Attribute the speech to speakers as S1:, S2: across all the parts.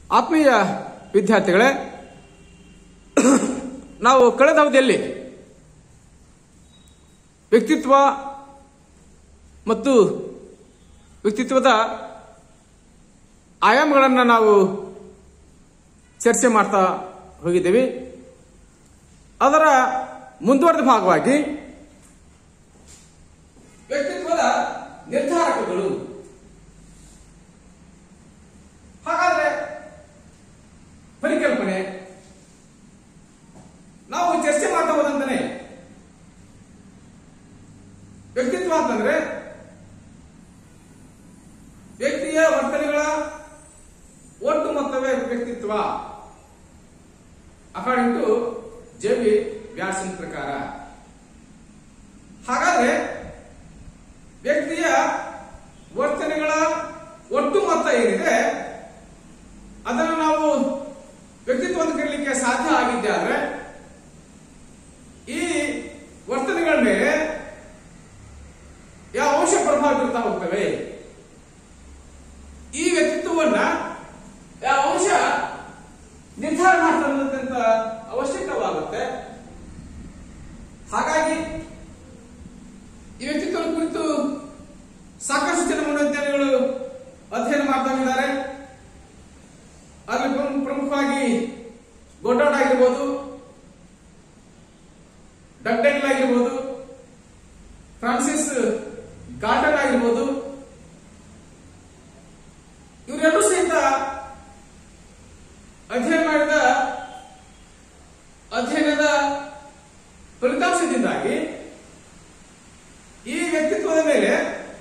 S1: ಆತ್ಮೀಯ ವಿದ್ಯಾರ್ಥಿಗಳೇ, ನಾವು ಕಳೆದ ಅವಧಿಯಲ್ಲಿ ವ್ಯಕ್ತಿತ್ವ ಮತ್ತು ವ್ಯಕ್ತಿತ್ವದ ಆಯಾಮಗಳನ್ನು ನಾವು ಚರ್ಚೆ ಮಾಡ್ತಾ ಹೋಗಿದ್ದೇವೆ. ಅದರ ಮುಂದುವರೆದ ಭಾಗವಾಗಿ ವ್ಯಕ್ತಿತ್ವದ ನಿರ್ಧಾರಕಗಳು. ಹಾಗಾದ್ರೆ ಪರಿಕಲ್ಪನೆ ನಾವು ಚರ್ಚೆ ಮಾಡ್ತಾ ಹೋದಂತಾನೆ ವ್ಯಕ್ತಿತ್ವ ಅಂತಂದ್ರೆ ವ್ಯಕ್ತಿಯ ವರ್ತನೆಗಳ ಒಟ್ಟು ಮೊತ್ತವೇ ವ್ಯಕ್ತಿತ್ವ ಅಕಾರ್ಡಿಂಗ್ ಟು ಜೆ.ವಿ. ವ್ಯಾಸನ್ ಪ್ರಕಾರ. ಹಾಗಾದ್ರೆ ವ್ಯಕ್ತಿಯ ವರ್ತನೆಗಳ ಒಟ್ಟು ಮೊತ್ತ ಏನಿದೆ ಅದನ್ನು ನಾವು ವ್ಯಕ್ತಿತ್ವ ಅಂತ ಕರೀಲಿಕ್ಕೆ ಸಾಧ್ಯ ಆಗಿದ್ದೆ ಆದ್ರೆ ಈ ವರ್ತನೆಗಳ ಮೇಲೆ ಯಾವ ಅಂಶ ಪ್ರಭಾವ ಬೀರ್ತಾ ಹೋಗ್ತವೆ, ಈ ವ್ಯಕ್ತಿತ್ವವನ್ನ ಯಾವ ಅಂಶ ನಿರ್ಧಾರ ಮಾಡತಕ್ಕಂತ ಅವಶ್ಯಕವಾಗುತ್ತೆ. ಹಾಗಾಗಿ ಈ ವ್ಯಕ್ತಿತ್ವದ ಕುರಿತು ಸಾಕಷ್ಟು ಜನ ಮನೋವಿಜ್ಞಾನಿಗಳು ಅಧ್ಯಯನ ಮಾಡ್ತಾ ಇದ್ದಾರೆ. ಅದರಲ್ಲಿ ಪ್ರಮುಖವಾಗಿ ಗೊಡ್ಡಾರ್ಡ್ ಆಗಿರ್ಬೋದು, ಡಗ್ಡೆಲ್ ಆಗಿರ್ಬೋದು, ಫ್ರಾನ್ಸಿಸ್ ಗಾಲ್ಟನ್ ಆಗಿರ್ಬೋದು, ಇವರೆಲ್ಲರೂ ಸಹಿತ ಅಧ್ಯಯನ ಮಾಡಿದ ಅಧ್ಯಯನದ ಫಲಿತಾಂಶದಿಂದಾಗಿ ಈ ವ್ಯಕ್ತಿತ್ವದ ಮೇಲೆ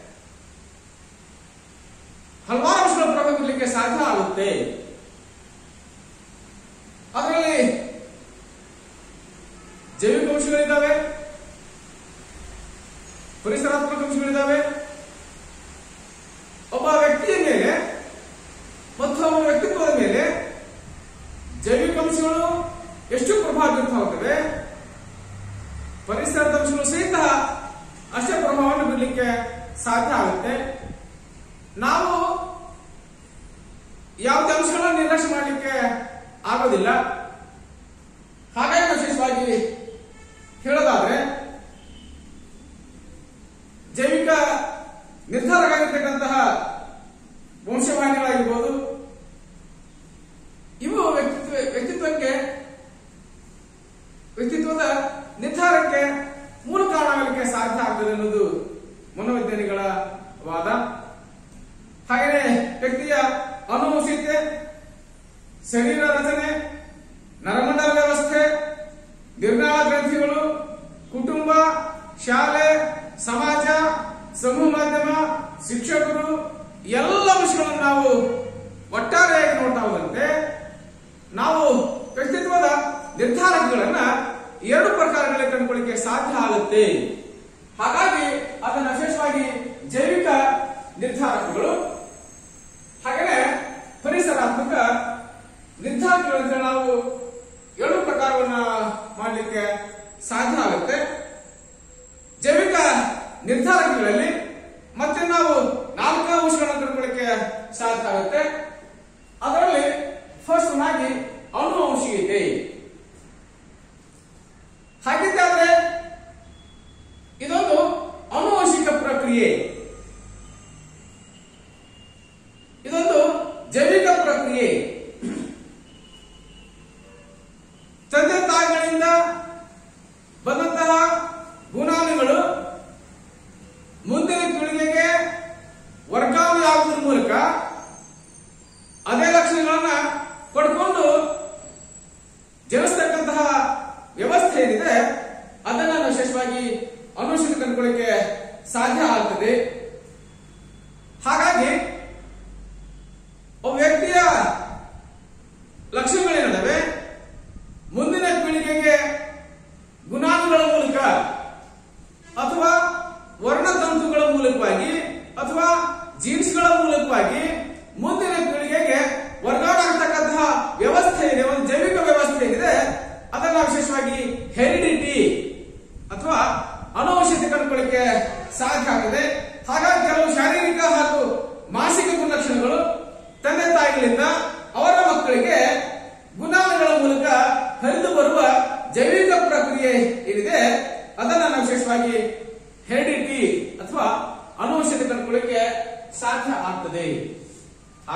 S1: ಹಲವಾರು ಅಂಶಗಳ ಪ್ರಭಾವ ಬೀರಲಿಕ್ಕೆ ಸಾಧ್ಯ ಆಗುತ್ತೆ. ಅದರಲ್ಲಿ ಜೈವಿಕ ಅಂಶಗಳಿದ್ದಾವೆ, ಪರಿಸರಾತ್ಮಕ ಅಂಶಗಳಿದ್ದಾವೆ. ಒಬ್ಬ ವ್ಯಕ್ತಿಯ ಮೇಲೆ ಮತ್ತು ಅವನ ವ್ಯಕ್ತಿತ್ವದ ಮೇಲೆ ಜೈವಿಕ ಅಂಶಗಳು ಎಷ್ಟು ಪ್ರಭಾವ ಬೀರ್ತಾ ಹೋಗ್ತವೆ, ಪರಿಸರದ ಅಂಶಗಳು ಸಹಿತ ಅಷ್ಟೇ ಪ್ರಭಾವವನ್ನು ಬೀರಲಿಕ್ಕೆ ಸಾಧ್ಯ ಆಗುತ್ತೆ. ನಾವು ಯಾವುದೇ ಅಂಶಗಳನ್ನು ನಿರ್ಲಕ್ಷ್ಯ ಮಾಡಲಿಕ್ಕೆ ಆಗೋದಿಲ್ಲ. ಹಾಗಾಗಿ ವಿಶೇಷವಾಗಿ ಹೇಳೋದಾದ್ರೆ ಜೈವಿಕ ನಿರ್ಧಾರವಾಗಿರ್ತಕ್ಕಂತಹ ವಂಶವಾಹಿನಿಗಳಾಗಿರ್ಬೋದು, ಇವು ವ್ಯಕ್ತಿತ್ವದ ನಿರ್ಧಾರಕ್ಕೆ ಮೂಲ ಕಾರಣವಾಗಲಿಕ್ಕೆ ಸಾಧ್ಯ ಆಗ್ತದೆ ಅನ್ನೋದು ಮನೋವಿಜ್ಞಾನಿಗಳ ವಾದ. ಹಾಗೆಯೇ ವ್ಯಕ್ತಿಯ ಆನುವಂಶಿಕತೆ, ಶರೀರ ರಚನೆ, ನರಮಂಡಲ ವ್ಯವಸ್ಥೆ, ನಿರ್ನಾಳ ಗ್ರಂಥಿಗಳು, ಕುಟುಂಬ, ಶಾಲೆ, ಸಮಾಜ, ಸಮೂಹ ಮಾಧ್ಯಮ, ಶಿಕ್ಷಕರು ಎಲ್ಲ ವಿಷಯಗಳನ್ನು ನಾವು ಒಟ್ಟಾರೆಯಾಗಿ ನೋಡ್ತಾ ಹೋದಂತೆ ನಾವು ವ್ಯಕ್ತಿತ್ವದ ನಿರ್ಧಾರಕಗಳನ್ನ ಎರಡು ಪ್ರಕಾರಗಳಲ್ಲಿ ಕಂಡುಕೊಳ್ಳಿಕ್ಕೆ ಸಾಧ್ಯ ಆಗುತ್ತೆ. ಹಾಗಾಗಿ ಅದನ್ನು ವಿಶೇಷವಾಗಿ ಜೈವಿಕ ನಿರ್ಧಾರಕಗಳು ಹಾಗೆಯೇ ಪರಿಸರಾತ್ಮಕ ನಿರ್ಧಾರಕಗಳಿಂದ ನಾವು ಎರಡು ಪ್ರಕಾರವನ್ನ ಮಾಡಲಿಕ್ಕೆ ಸಾಧ್ಯ ಆಗುತ್ತೆ. ಜೈವಿಕ ನಿರ್ಧಾರಕಗಳಲ್ಲಿ ಮತ್ತೆ ನಾವು 4 ಅಂಶಗಳನ್ನು ಕಂಡುಕೊಳ್ಳಿಕ್ಕೆ ಸಾಧ್ಯ ಆಗುತ್ತೆ. ಅದರಲ್ಲಿ ಫಸ್ಟ್ ಆಗಿ ಆನುವಂಶಿಕತೆ. ಹಾಗಿದ್ದಾದ್ರೆ ಇದೊಂದು ಆನುವಂಶಿಕ ಪ್ರಕ್ರಿಯೆ, ಇದೊಂದು ಜೈವಿಕ ಪ್ರಕ್ರಿಯೆ. ತಂದೆ ತಾಯಿಗಳಿಂದ ಬಂದಂತಹ ಗುಣಾಣುಗಳು ಮುಂದಿನ ಪೀಳಿಗೆಗೆ ವರ್ಗಾವಣೆಯಾಗುವುದರ ಮೂಲಕ ಅದೇ ಲಕ್ಷಣಗಳನ್ನ ಪಡ್ಕೊಂಡು ಜನಿಸ್ತಕ್ಕಂತಹ ವ್ಯವಸ್ಥೆ ಏನಿದೆ ಅದನ್ನ ವಿಶೇಷವಾಗಿ ಆನುವಂಶಿಕ ಕಂಡುಕೊಳ್ಳಿಕ್ಕೆ ಸಾಧ್ಯ ಆಗ್ತದೆ. ಹಾಗಾಗಿ ಒಬ್ಬ ವ್ಯಕ್ತಿಯ ಲಕ್ಷಣಗಳೇನಿದ್ದಾವೆ ಮುಂದಿನ ಪೀಳಿಗೆಗೆ ಗುಣಾಣುಗಳ ಮೂಲಕ ಅಥವಾ ವರ್ಣತಂತುಗಳ ಮೂಲಕವಾಗಿ ಅಥವಾ ಜೀನ್ಸ್ಗಳ ಮೂಲಕವಾಗಿ ಮುಂದಿನ ಪೀಳಿಗೆಗೆ ವರ್ಗಾವಣೆ ಆಗ್ತಕ್ಕಂತಹ ವ್ಯವಸ್ಥೆ ಇದೆ, ಒಂದು ಜೈವಿಕ ವ್ಯವಸ್ಥೆ ಏನಿದೆ ಅದನ್ನ ವಿಶೇಷವಾಗಿ ಹೆರಿಡಿಟಿ ಅಥವಾ ಆನುವಂಶಿಕತೆ ಕಂಡುಕೊಳ್ಳಿಕ್ಕೆ ಸಾಧ್ಯ ಆಗಿದೆ. ಹಾಗಾಗಿ ಕೆಲವು ಶಾರೀರಿಕ ಹಾಗೂ ಮಾನಸಿಕ ಗುಣಲಕ್ಷಣಗಳು ತಂದೆ ತಾಯಿಗಳಿಂದ ಅವರ ಮಕ್ಕಳಿಗೆ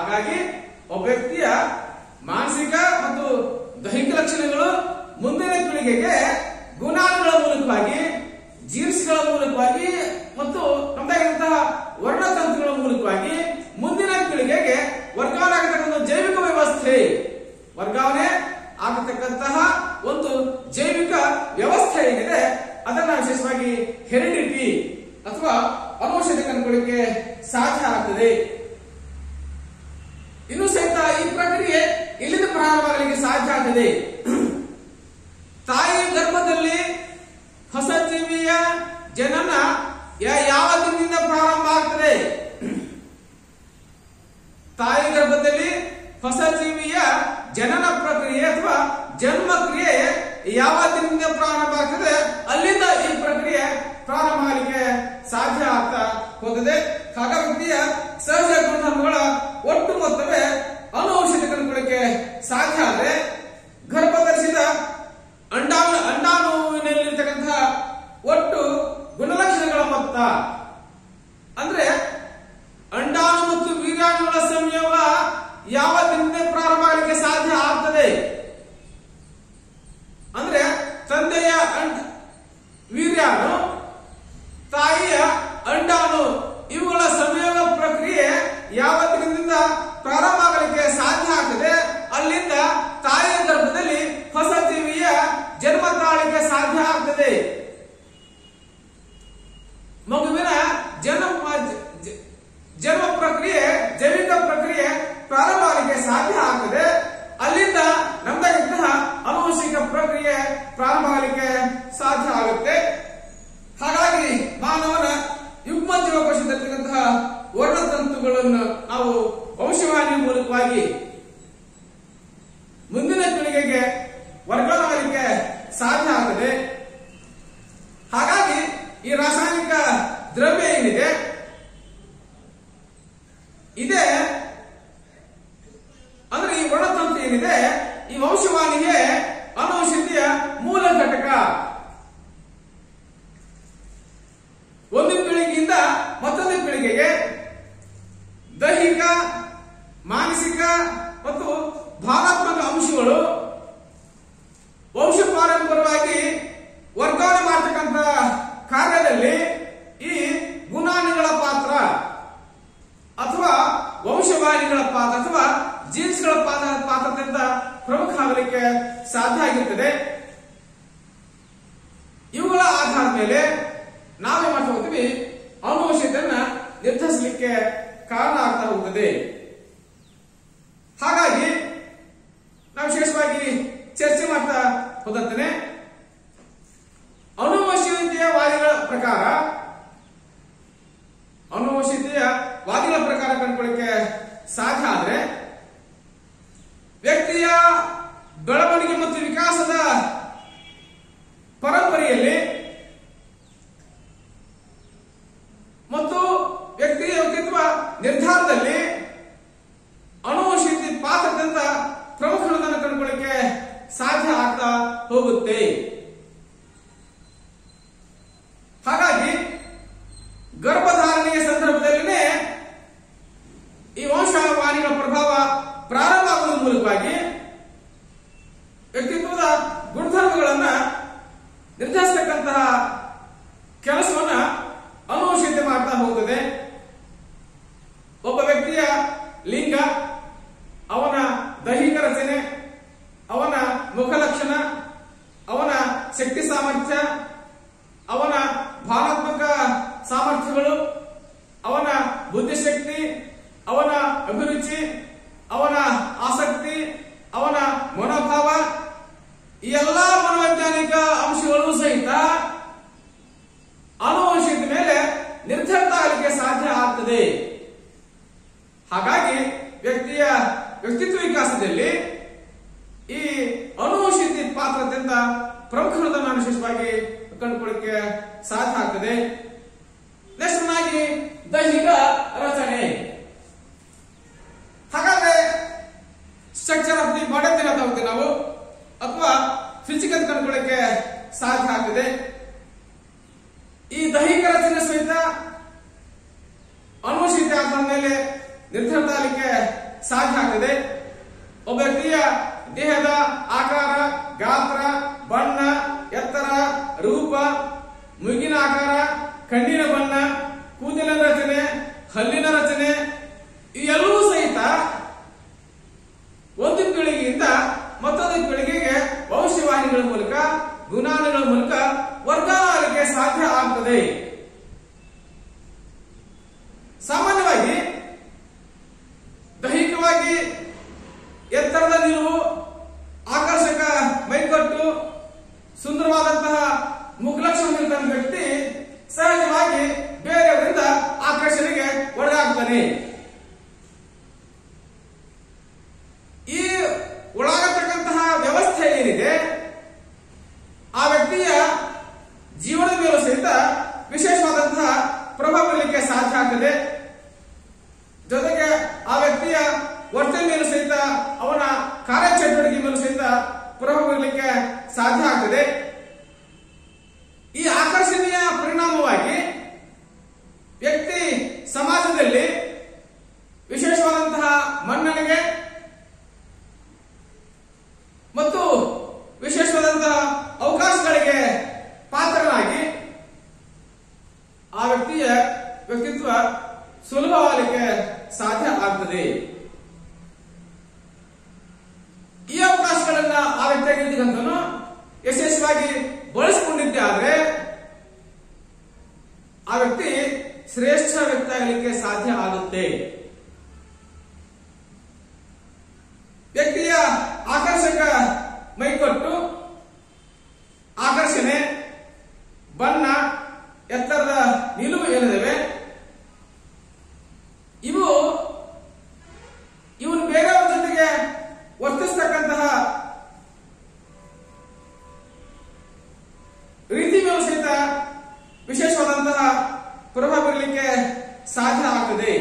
S1: ಹಾಗಾಗಿ ಒಬ್ಬ ವ್ಯಕ್ತಿಯ ಮಾನಸಿಕ ಮತ್ತು ದೈಹಿಕ ಲಕ್ಷಣಗಳು ಮುಂದಿನ ಪೀಳಿಗೆಗೆ ಗುಣಾನುಗಳ ಮೂಲಕವಾಗಿ, ಜೀನ್ಸ್ಗಳ ಮೂಲಕವಾಗಿ ಮತ್ತು ನಮ್ಮದಾಗಿರುವಂತಹ ವರ್ಣತಂತುಗಳ ಮೂಲಕವಾಗಿ ಮುಂದಿನ ಪೀಳಿಗೆಗೆ ವರ್ಗಾವಣೆ ಆಗತಕ್ಕಂಥ ಜೈವಿಕ ವ್ಯವಸ್ಥೆ, ವರ್ಗಾವಣೆ ಆಗತಕ್ಕಂತಹ ಒಂದು ಜೈವಿಕ ವ್ಯವಸ್ಥೆ ಏನಿದೆ ಅದನ್ನ ವಿಶೇಷವಾಗಿ ಹೆರಿಡಿಟಿ ಅಥವಾ ಅನುವಂಶತೆ ಕಂಡುಕೊಳ್ಳಿಕ್ಕೆ ಸಾಧ್ಯ ಆಗ್ತದೆ. ಇನ್ನು ಸಹಿತ ಈ ಪ್ರಕ್ರಿಯೆ ಇಲ್ಲಿಂದ ಪ್ರಾರಂಭವಾಗಲಿಕ್ಕೆ ಸಾಧ್ಯ ಆಗ್ತದೆ. ತಾಯಿ ಗರ್ಭದಲ್ಲಿ ಹೊಸ ಜೀವಿಯ ಜನನ ಯಾವ ದಿನದಿಂದ ಪ್ರಾರಂಭ ಆಗ್ತದೆ? ತಾಯಿ ಗರ್ಭದಲ್ಲಿ ಹೊಸ ಜೀವಿಯ ಜನನ ಪ್ರಕ್ರಿಯೆ ಅಥವಾ ಜನ್ಮ ಕ್ರಿಯೆ ಯಾವ ದಿನದಿಂದ ಪ್ರಾರಂಭ ಆಗ್ತದೆ ಅಲ್ಲಿಂದ ಈ ಪ್ರಕ್ರಿಯೆ ಪ್ರಾರಂಭ ಆಗಲಿಕ್ಕೆ ಸಾಧ್ಯ ಆಗ್ತಾ ಹೋಗುತ್ತದೆ. ಹಾಗಾಗಿ ವ್ಯಕ್ತಿಯ ಸಹಜ ಗುಣಧರ್ಮಗಳ ಒಟ್ಟು ಮೊತ್ತವೇ ಅನುವಂಶತೆ ಕಂಡುಕೊಳ್ಳಿಕ್ಕೆ ಸಾಧ್ಯ ಆದರೆ ಗರ್ಭ ಧರಿಸಿದ ಅಂಡಾಣುವಿನಲ್ಲಿರ್ತಕ್ಕಂತಹ ಒಟ್ಟು ಗುಣಲಕ್ಷಣಗಳ ಮೊತ್ತ ಅಂದ್ರೆ ಅಂಡಾಣು ಮತ್ತು ವೀರ್ಯಾಣುಗಳ ಸಂಯೋಗ ಯಾವ ದಿನದಿಂದ ಪ್ರಾರಂಭ ಆಗಲಿಕ್ಕೆ ಸಾಧ್ಯ ಆಗ್ತದೆ ಅಂದ್ರೆ ತಂದೆಯ ವೀರ್ಯಾಣು, ತಾಯಿಯ ಅಂಡಾಣು ಇವುಗಳ ಸಂಯೋಗ ಪ್ರಕ್ರಿಯೆ ಯಾವ ದಿನದಿಂದ ಪ್ರಾರಂಭ ಆಗಲಿಕ್ಕೆ ಸಾಧ್ಯ ಆಗ್ತದೆ ಅಲ್ಲಿಂದ ತಾಯಿಯ ಗರ್ಭದಲ್ಲಿ ಹೊಸ ಜೀವಿಯ ಜನ್ಮ ತಾಳಲಿಕ್ಕೆ ಸಾಧ್ಯ ಆಗ್ತದೆ. ಮಗುವಿನ ಜನ್ಮ ಪ್ರಕ್ರಿಯೆ, ಜೈವಿಕ ಪ್ರಕ್ರಿಯೆ ಪ್ರಾರಂಭ ಆಗಲಿಕ್ಕೆ ಸಾಧ್ಯ ಆಗ್ತದೆ. ಅಲ್ಲಿಂದ ನಮ್ಮದಾಗಿದ್ದಂತಹ ಆನುವಂಶಿಕ ಪ್ರಕ್ರಿಯೆ ಪ್ರಾರಂಭ ಆಗಲಿಕ್ಕೆ ಸಾಧ್ಯ ಆಗುತ್ತೆ. ಹಾಗಾಗಿ ಮಾನವನ ಯುಗ್ಮ ಜೀವಕೋಶದಲ್ಲಿರುವಂತಹ ವರ್ಣತಂತುಗಳನ್ನು ನಾವು ವಂಶವಾಹಿನಿ ಮೂಲಕವಾಗಿ ಮುಂದಿನ ಪೀಳಿಗೆಗೆ ವರ್ಗಾವಣೆ ಮಾಡಲಿಕ್ಕೆ ಸಾಧ್ಯ ಆಗ್ತದೆ. ಹಾಗಾಗಿ ಈ ರಾಸಾಯನಿಕ ದ್ರವ್ಯ ಏನಿದೆ ಇದೆ ಅಂದ್ರೆ ಈ ವರ್ಣತಂತು ಏನಿದೆ ಈ ವಂಶವಾಹಿನಿಗೆ ಆನುವಂಶಿಕತೆಯ ಮೂಲ ಘಟಕ. ಒಂದು ಪೀಳಿಗೆಯಿಂದ ಮತ್ತೊಂದು ಪೀಳಿಗೆಗೆ ದೈಹಿಕ, ಮಾನಸಿಕ ಮತ್ತು ಭಾವನಾತ್ಮಕ ಅಂಶಗಳು ವಂಶ ಪಾರಂಪರ್ಯವಾಗಿ ವರ್ಗಾವಣೆ ಮಾಡತಕ್ಕಂಥ ಕಾರ್ಯದಲ್ಲಿ ಈ ಗುಣಾಣುಗಳ ಪಾತ್ರ ಅಥವಾ ವಂಶವಾಹಿನಿಗಳ ಪಾತ್ರ ಅಥವಾ ಜೀನ್ಸ್ಗಳ ಪಾತ್ರದಿಂದ ಪ್ರಮುಖ ಆಗಲಿಕ್ಕೆ ಸಾಧ್ಯ ಆಗಿರುತ್ತದೆ. ಇವುಗಳ ಆಧಾರದ ಮೇಲೆ ನಾವೇ ಮಾಡ್ತಾ ಹೋಗ್ತೀವಿ ಆನುವಂಶಿಕತೆಯನ್ನ ನಿರ್ಧರಿಸಲಿಕ್ಕೆ ಕಾರಣ ಆಗ್ತಾ ಹೋಗುತ್ತದೆ. ಹಾಗಾಗಿ ನಾವು ವಿಶೇಷವಾಗಿ ಚರ್ಚೆ ಮಾಡ್ತಾ ಹೋದಂತೆ ಆನುವಂಶಿಕತೆಯ ವಾದಿಗಳ ಪ್ರಕಾರ ಕಂಡುಕೊಳ್ಳಿಕ್ಕೆ ಸಾಧ್ಯ ಆದ್ರೆ ವ್ಯಕ್ತಿಯ ಬೆಳವಣಿಗೆ ಮತ್ತು ವಿಕಾಸದ ಪರಂಪರೆಯಲ್ಲಿ ಮತ್ತು ವ್ಯಕ್ತಿಯ ವ್ಯಕ್ತಿತ್ವ ನಿರ್ಧಾರದಲ್ಲಿ ಆನುವಂಶಿಕತೆ ಪಾತ್ರದಿಂದ ಪ್ರಮುಖಗಳನ್ನು ಕಂಡುಕೊಳ್ಳಿಕ್ಕೆ ಸಾಧ್ಯ ಆಗ್ತಾ ಹೋಗುತ್ತೆ. ಹಾಗಾಗಿ ಗರ್ಭಧಾರಣೆಯ ಸಂದರ್ಭದಲ್ಲಿನೇ ಈ ವಂಶವಾಹಿನಿಗಳ ಪ್ರಭಾವ ಪ್ರಾರಂಭ ಆಗುವುದರ ಮೂಲಕವಾಗಿ ವ್ಯಕ್ತಿತ್ವದ ಗುಣಧರ್ಮಗಳನ್ನ ನಿರ್ಧರಿಸತಕ್ಕಂತಹ ಕೆಲಸವನ್ನ ಆನುವಂಶಿಕತೆ ಮಾಡ್ತಾ ಹೋಗುತ್ತದೆ. ಒಬ್ಬ ವ್ಯಕ್ತಿಯ ಲಿಂಗ, ಅವನ ದೈಹಿಕ ರಚನೆ, ಅವನ ಮುಖಲಕ್ಷಣ, ಅವನ ಶಕ್ತಿ ಸಾಮರ್ಥ್ಯ, ಅವನ ಭಾವನಾತ್ಮಕ ಸಾಮರ್ಥ್ಯಗಳು, ಅವನ ಬುದ್ಧಿಶಕ್ತಿ, ಅವನ ಅಭಿರುಚಿ, ಅವನ ಆಸಕ್ತಿ, ಅವನ ಮನೋಭಾವ, ಈ ಎಲ್ಲಾ ಮನೋವೈಜ್ಞಾನಿಕ ಅಂಶಗಳು ಸಹಿತ ಆನುವಂಶಿಕತೆ ಮೇಲೆ ನಿರ್ಧರಿತ ಆಗಲಿಕ್ಕೆ ಸಾಧ್ಯ ಆಗ್ತದೆ. ಹಾಗಾಗಿ ವ್ಯಕ್ತಿಯ ವ್ಯಕ್ತಿತ್ವ ವಿಕಾಸದಲ್ಲಿ ಈ ಆನುವಂಶಿಕತೆ ಪಾತ್ರದಿಂದ ಪ್ರಮುಖರನ್ನು ವಿಶೇಷವಾಗಿ ಕಂಡುಕೊಳ್ಳಿಕ್ಕೆ ಸಾಧ್ಯ ಆಗ್ತದೆ. ನೆಕ್ಸ್ಟ್ ಆಗಿ ದೈಹಿಕ ರಚನೆ. ಹಾಗಾದ್ರೆ ಸ್ಟ್ರಕ್ಚರ್ ಆಫ್ ದಿ ಬಾಡಿ ಅಂತ ಹೇಳ್ತಾ ಹೋಗ್ತೇವೆ ನಾವು, ಅಥವಾ ಫಿಸಿಕಲ್ ಕಂಡುಕೊಳ್ಳಿಕ್ಕೆ ಸಾಧ್ಯ ಆಗ್ತದೆ. ಈ ದೈಹಿಕ ರಚನೆ ಸಹಿತ ಆನುವಂಶಿಕತೆ ಆಧಾರದ ಮೇಲೆ ನಿರ್ಧರಿತ ಆಗಲಿಕ್ಕೆ ಸಾಧ್ಯ ಆಗ್ತದೆ. ಒಬ್ಬ ವ್ಯಕ್ತಿಯ ದೇಹದ ಆಕಾರ, ಗಾತ್ರ, ಬಣ್ಣ, ಎತ್ತರ, ರೂಪ, ಮುಗಿನ ಆಕಾರ, ಕಣ್ಣಿನ ಬಣ್ಣ, ಕೂದಲಿನ ರಚನೆ, ಹಲ್ಲಿನ ರಚನೆ ಇವೆಲ್ಲವೂ ಸಹಿತ ಒಂದು ಪೀಳಿಗೆಯಿಂದ ಮತ್ತೊಂದು ಪೀಳಿಗೆಗೆ ವಂಶವಾಹಿಗಳ ಮೂಲಕ, ಗುಣಾಣುಗಳ ಮೂಲಕ ವರ್ಗಾವಣೆಗೆ ಸಾಧ್ಯ ಆಗ್ತದೆ. ಸಾಮಾನ್ಯವಾಗಿ ದೈಹಿಕವಾಗಿ ಎತ್ತರದ ನಿಲುವು, ಆಕರ್ಷಕ ಮೈಕಟ್ಟು, ಸುಂದರವಾದಂತಹ ಮುಖಲಕ್ಷಣ ವ್ಯಕ್ತಿ ಸಹಜವಾಗಿ ಬೇರೆಯವರಿಂದ ಆಕರ್ಷಣೆಗೆ ಒಳಗಾಗ್ತಾನೆ. ಈ ಒಳಗಾಗತಕ್ಕಂತಹ ವ್ಯವಸ್ಥೆ ಏನಿದೆ ಆ ವ್ಯಕ್ತಿಯ ಜೀವನದ ಮೇಲೂ ಸಹಿತ ವಿಶೇಷವಾದಂತಹ ಪ್ರಭಾವ ಬೀರಲಿಕ್ಕೆ ಸಾಧ್ಯ ಆಗ್ತದೆ. ಜೊತೆಗೆ ಆ ವ್ಯಕ್ತಿಯ ವರ್ತನೆ ಮೇಲೂ ಸಹಿತ, ಅವನ ಕಾರ್ಯಚಟುವಟಿಕೆ ಮೇಲೂ ಸಹಿತ ಪ್ರಭಾವ ಬೀರಲಿಕ್ಕೆ ಸಾಧ್ಯ ಆಗ್ತದೆ. ಈ ಆಕರ್ಷಣೆಯ ಪರಿಣಾಮವಾಗಿ ವ್ಯಕ್ತಿ ಸಮಾಜದಲ್ಲಿ ವಿಶೇಷವಾದಂತಹ ಮನ್ನಣೆಗೆ ಮತ್ತು ವಿಶೇಷವಾದಂತಹ ಅವಕಾಶಗಳಿಗೆ ಪಾತ್ರನಾಗಿ ಆ ವ್ಯಕ್ತಿಯ ವ್ಯಕ್ತಿತ್ವ ಸುಲಭವಾಗಲಿಕ್ಕೆ ಸಾಧ್ಯ ಆಗ್ತದೆ. ಈ ಅವಕಾಶಗಳನ್ನ ಆ ವ್ಯಕ್ತಿಯಾಗಿರ್ತಕ್ಕಂಥವನು ಯಶಸ್ವಿಯಾಗಿ ಬಳಸಿಕೊಂಡಿದ್ದೆ ಆದ್ರೆ ಆ ವ್ಯಕ್ತಿ ಶ್ರೇಷ್ಠ ವ್ಯಕ್ತಿ ಆಗಲಿಕ್ಕೆ ಸಾಧ್ಯ ಆಗುತ್ತೆ. ವ್ಯಕ್ತಿಯ ಆಕರ್ಷಕ ಮೈಕಟ್ಟು, ಆಕರ್ಷಣೆ, ಬಣ್ಣ, ಎತ್ತರದ ನಿಲುವು ಏನಿವೆ ಇವನು ಬೇರೆಯವರ ಜೊತೆಗೆ ವರ್ತಿಸ್ತಕ್ಕಂತಹ ರೀತಿ ಮೇಲೂ ಸಹಿತ ವಿಶೇಷವಾದಂತಹ ಪ್ರಭಾವ ಬೀರಲಿಕ್ಕೆ ಸಾಧ್ಯ ಆಗ್ತದೆ.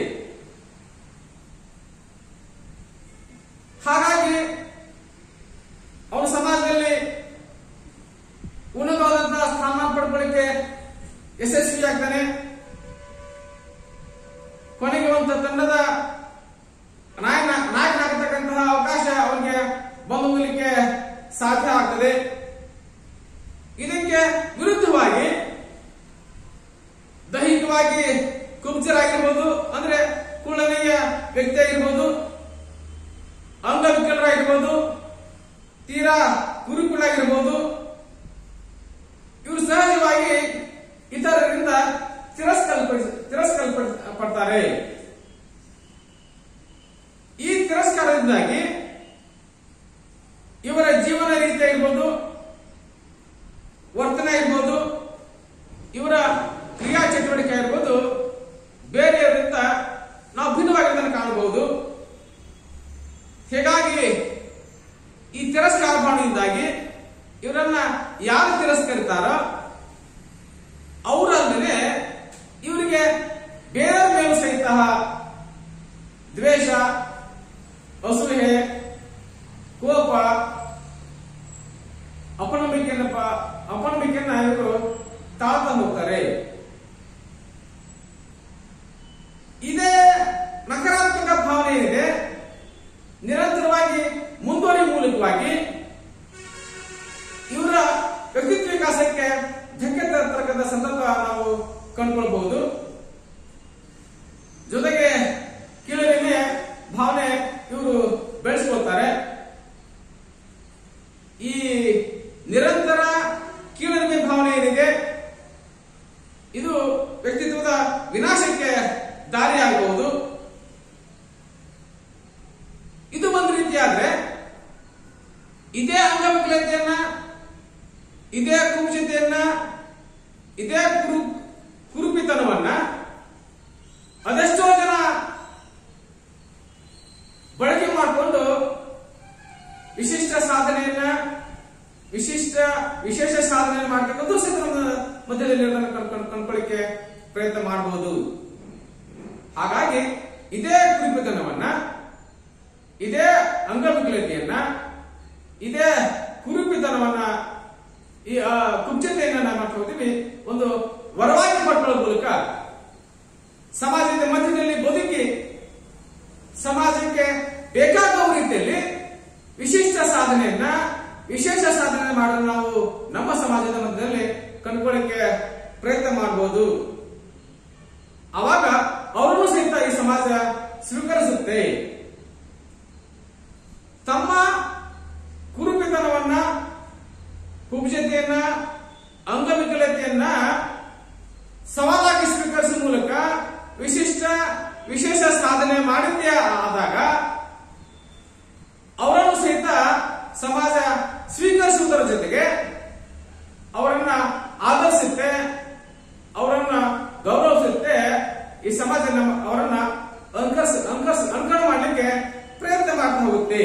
S1: ಹಾಗಾಗಿ ಅವನು ಸಮಾಜದಲ್ಲಿ ಉನ್ನತವಾದಂತಹ ಸ್ಥಾನ ಪಡ್ಕೊಳ್ಳಿಕ್ಕೆ ಯಶಸ್ವಿಯಾಗ್ತಾನೆ. ಕೊನೆಗೆ ಒಂದು ತಂಡದ ನಾಯಕನಾಗತಕ್ಕಂತಹ ಅವಕಾಶ ಅವನಿಗೆ ಬಂದು ಹೋಗಲಿಕ್ಕೆ ಸಾಧ್ಯ ಆಗ್ತದೆ. ಇದಕ್ಕೆ ವಿರುದ್ಧವಾಗಿ ದೈಹಿಕವಾಗಿ ಕುಬ್ಜರಾಗಿರ್ಬೋದು, ಅಂದ್ರೆ ಕುಳ್ಳನೆಯ ವ್ಯಕ್ತಿ ಆಗಿರ್ಬೋದು, ಅಂಗವಿಕಲರಾಗಿರ್ಬೋದು, ತೀರಾ ಕುರುಕುಳಾಗಿರ್ಬೋದು, ಇವರು ಸಹಜವಾಗಿ ಇತರರಿಂದ ತಿರಸ್ಕರಿಸಲ್ಪಡ್ತಾರೆ. ಈ ತಿರಸ್ಕಾರದಿಂದಾಗಿ ಇವರ ಜೀವನ ರೀತಿ ಆಗಿರ್ಬೋದು, ವರ್ತನೆ ಆಗಿರ್ಬೋದು, ಇವರ ಕ್ರಿಯಾ ಚಟುವಟಿಕೆ ಆಗಿರ್ಬೋದು ಬೇರೆಯವರಿಂದ ನಾವು ಭಿನ್ನವಾಗಿದ್ದನ್ನು ಕಾಣಬಹುದು. ಹೀಗಾಗಿ ಈ ತಿರಸ್ಕಾರ ಮಾಡೋದ್ರಿಂದಾಗಿ ಇವರನ್ನ ಯಾರು ತಿರಸ್ಕರಿತಾರೋ ಅವರಲ್ಲದೆ ಇವರಿಗೆ ಬೇರೆಯವರ ಮೇಲೂ ಸಹಿತ ದ್ವೇಷ, ಅಸೂಯೆ, ಕೋಪ, ಅಪನಂಬಿಕೆಯನ್ನ ಇವರು ತಾಳ್ತಾ ಹೋಗ್ತಾರೆ. ಇದೇ ನಕಾರಾತ್ಮಕ ಭಾವನೆ ಏನಿದೆ ನಿರಂತರವಾಗಿ ಮುಂದುವರಿಯುವ ಮೂಲಕವಾಗಿ ಇವರ ವ್ಯಕ್ತಿತ್ವ ವಿಕಾಸಕ್ಕೆ ಧಕ್ಕೆ ತರತಕ್ಕಂಥ ಸಂದರ್ಭ ನಾವು ಕಂಡುಕೊಳ್ಬಹುದು. ಜೊತೆಗೆ ಕೀಳರಿಮೆ ಭಾವನೆ ಇವರು ಬೆಳೆಸಿಕೊಳ್ತಾರೆ. ಈ ನಿರಂತರ ಕೀಳರಿಮೆ ಭಾವನೆ ಏನಿದೆ ಇದು ವ್ಯಕ್ತಿತ್ವದ ವಿನಾಶಕ್ಕೆ ದಾರಿಯಾಗಬಹುದು. ಇದು ಒಂದು ರೀತಿಯಾದ್ರೆ ಇದೇ ಅಂಗವಿಕಲತೆಯನ್ನ, ಇದೇ ಕುಬ್ಜತೆಯನ್ನ, ಇದೇ ಕುರುಪಿತನವನ್ನ ಅದೆಷ್ಟೋ ಜನ ಬಳಕೆ ಮಾಡಿಕೊಂಡು ವಿಶಿಷ್ಟ ಸಾಧನೆಯನ್ನ, ವಿಶೇಷ ಸಾಧನೆ ಮಾಡ್ತಕ್ಕಂಥ ಮಧ್ಯದಲ್ಲಿ ಕಂಡುಕೊಳ್ಳಿಕ್ಕೆ ಪ್ರಯತ್ನ ಮಾಡಬಹುದು. ಹಾಗಾಗಿ ಇದೇ ಕುರುಪಿತನವನ್ನ, ಇದೇ ಅಂಗವಿಕಲತೆಯನ್ನ, ಇದೇ ಕುರುಪಿತನವನ್ನ, ಈ ಕುಬ್ಜತೆಯನ್ನ ನಾವು ಮಾಡ್ತಾ ಹೋಗ್ತೀವಿ ಒಂದು ವರವಾಗಿ ಪಡ್ಕೊಳ್ಳೋ ಮೂಲಕ ಸಮಾಜದ ಮಧ್ಯದಲ್ಲಿ ಬದುಕಿ ಸಮಾಜಕ್ಕೆ ಬೇಕಾಗುವ ರೀತಿಯಲ್ಲಿ ವಿಶಿಷ್ಟ ಸಾಧನೆಯನ್ನ ವಿಶೇಷ ಸಾಧನೆ ಮಾಡಲು ನಾವು ನಮ್ಮ ಸಮಾಜದ ಮಧ್ಯದಲ್ಲಿ ಕಂಡುಕೊಳ್ಳಿಕ್ಕೆ ಪ್ರಯತ್ನ ಮಾಡಬಹುದು. ಆವಾಗ ಅವರನ್ನು ಸಹಿತ ಈ ಸಮಾಜ ಸ್ವೀಕರಿಸುತ್ತೆ. ತಮ್ಮ ಕುರುಪಿತನವನ್ನ, ಕುಬ್ಜತೆಯನ್ನ, ಅಂಗವಿಕಲತೆಯನ್ನ ಸವಾಲಾಗಿ ಸ್ವೀಕರಿಸುವ ಮೂಲಕ ವಿಶೇಷ ಸಾಧನೆ ಮಾಡಿದ್ದೇ ಆದಾಗ ಅವರನ್ನು ಸಹಿತ ಸಮಾಜ ಸ್ವೀಕರಿಸುವುದರ ಜೊತೆಗೆ ಅವರನ್ನ ಆದರಿಸುತ್ತೆ, ಅವರನ್ನ ಗೌರವಿಸುತ್ತೆ. ಈ ಸಮಾಜ ಅವರನ್ನ ಅನುಕರಣೆ ಮಾಡಲಿಕ್ಕೆ ಪ್ರಯತ್ನ ಮಾಡ್ತಾ ಹೋಗುತ್ತೆ.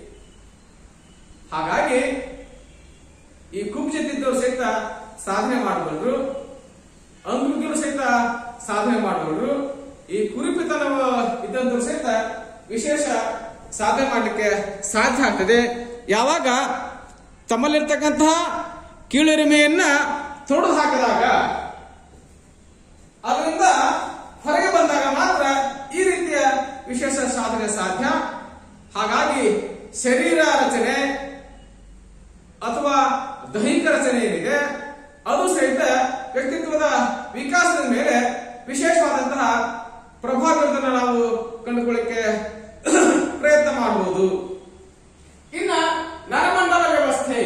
S1: ಹಾಗಾಗಿ ಈ ಕುಬ್ಜತಿದ್ದವರು ಸಹಿತ ಸಾಧನೆ ಮಾಡಬಲ್ಲರು, ಅಂಗವಿಕಲರು ಸಹಿತ ಸಾಧನೆ ಮಾಡಬಲ್ಲರು, ಈ ಕುರಿಪಿತನ ಇದ್ದಂತರು ಸಹಿತ ವಿಶೇಷ ಸಾಧನೆ ಮಾಡಲಿಕ್ಕೆ ಸಾಧ್ಯ ಆಗ್ತದೆ. ಯಾವಾಗ ತಮ್ಮಲ್ಲಿರ್ತಕ್ಕಂತಹ ಕೀಳಿರಿಮೆಯನ್ನ ತೊಡೆದು ಹಾಕಿದಾಗ, ಅದರಿಂದ ಹೊರಗೆ ಬಂದಾಗ ಮಾತ್ರ ಈ ರೀತಿಯ ವಿಶೇಷ ಸಾಧನೆ ಸಾಧ್ಯ. ಹಾಗಾಗಿ ಶರೀರ ರಚನೆ ಅಥವಾ ದೈಹಿಕ ರಚನೆ ಏನಿದೆ ಅದು ಸಹಿತ ವ್ಯಕ್ತಿತ್ವದ ವಿಕಾಸದ ಮೇಲೆ ವಿಶೇಷವಾದಂತಹ ಪ್ರಭಾವವನ್ನು ನಾವು ಕಂಡುಕೊಳ್ಳಿಕ್ಕೆ ಪ್ರಯತ್ನ ಮಾಡಬಹುದು. ಇನ್ನ ನರಮಂಡಲ ವ್ಯವಸ್ಥೆ,